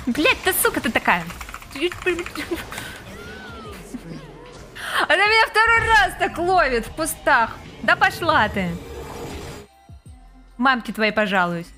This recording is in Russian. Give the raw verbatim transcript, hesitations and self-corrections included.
Блядь, ты сука ты такая. Она меня второй раз так ловит в кустах. Да пошла ты. Мамке твоей пожалуюсь.